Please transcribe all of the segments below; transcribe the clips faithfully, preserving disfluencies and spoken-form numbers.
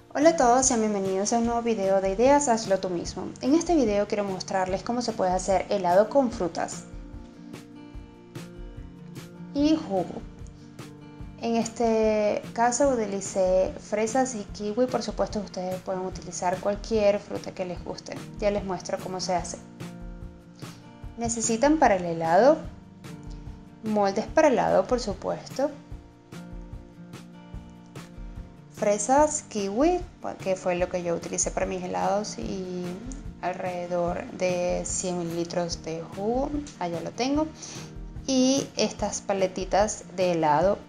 Hola a todos, sean bienvenidos a un nuevo video de Ideas Hazlo tú mismo. En este video quiero mostrarles cómo se puede hacer helado con frutas y jugo. En este caso utilicé fresas y kiwi, por supuesto ustedes pueden utilizar cualquier fruta que les guste. Ya les muestro cómo se hace. Necesitan para el helado moldes para helado, por supuesto, fresas, kiwi, que fue lo que yo utilicé para mis helados, y alrededor de cien mililitros de jugo, allá lo tengo, y estas paletitas de helado.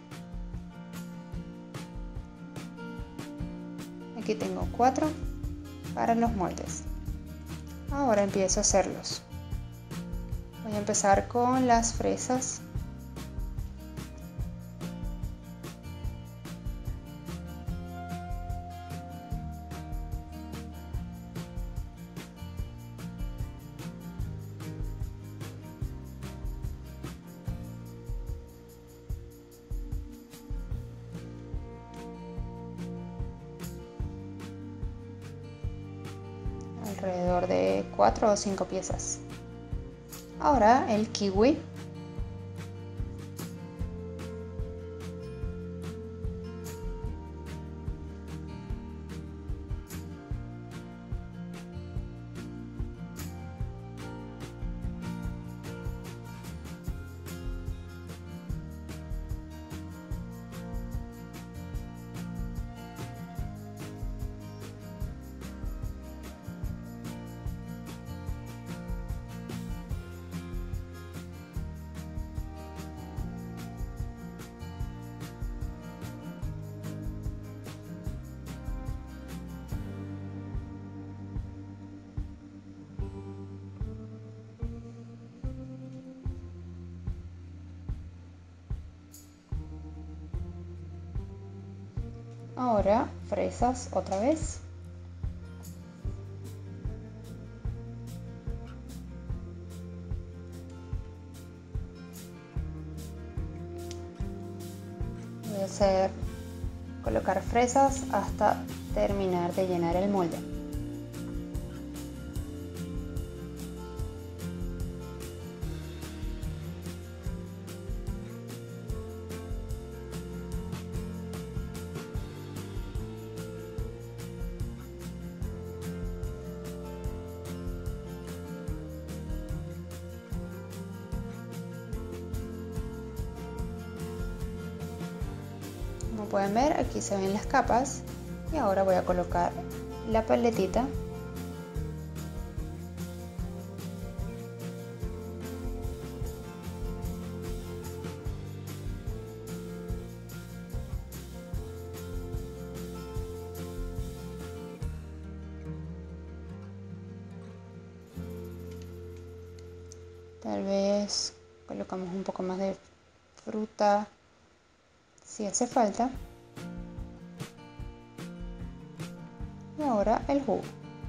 Aquí tengo cuatro para los moldes. Ahora empiezo a hacerlos. Voy a empezar con las fresas. Alrededor de cuatro o cinco piezas. Ahora el kiwi. Ahora fresas otra vez. Voy a hacer colocar fresas hasta terminar de llenar el molde. Como pueden ver, aquí se ven las capas y ahora voy a colocar la paletita. Tal vez colocamos un poco más de fruta si hace falta. Y ahora el jugo.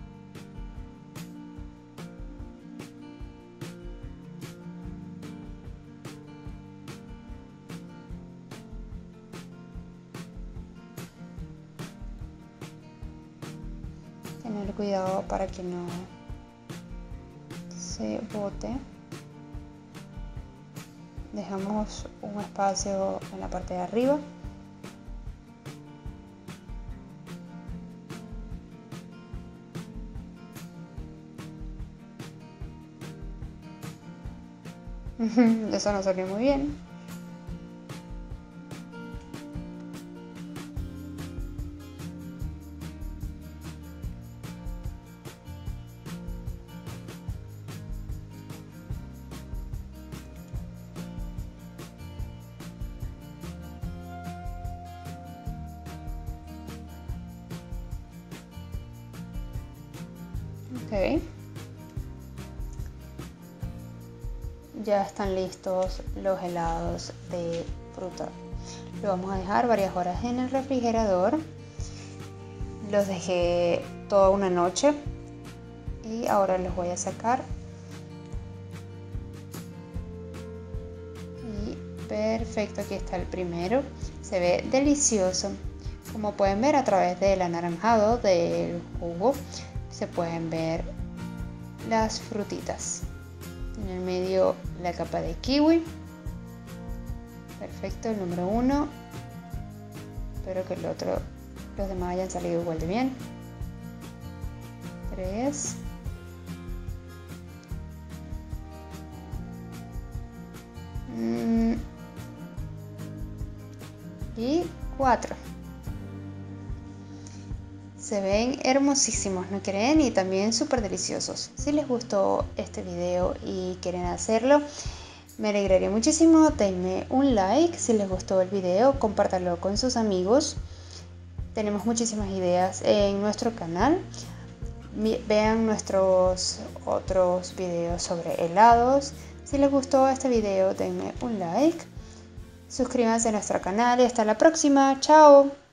Tener cuidado para que no se bote. Dejamos un espacio en la parte de arriba. Eso no salió muy bien. Ok. Ya están listos los helados de fruta. Lo vamos a dejar varias horas en el refrigerador. Los dejé toda una noche y ahora los voy a sacar. Y perfecto, aquí está el primero. Se ve delicioso. Como pueden ver, a través del anaranjado del jugo se pueden ver las frutitas. En el medio la capa de kiwi. Perfecto, el número uno. Espero que el otro, los demás hayan salido igual de bien. Tres. Mm. Y cuatro. Se ven hermosísimos, ¿no creen? Y también súper deliciosos. Si les gustó este video y quieren hacerlo, me alegraría muchísimo. Denme un like si les gustó el video, compártanlo con sus amigos. Tenemos muchísimas ideas en nuestro canal. Vean nuestros otros videos sobre helados. Si les gustó este video, denme un like. Suscríbanse a nuestro canal y hasta la próxima. ¡Chao!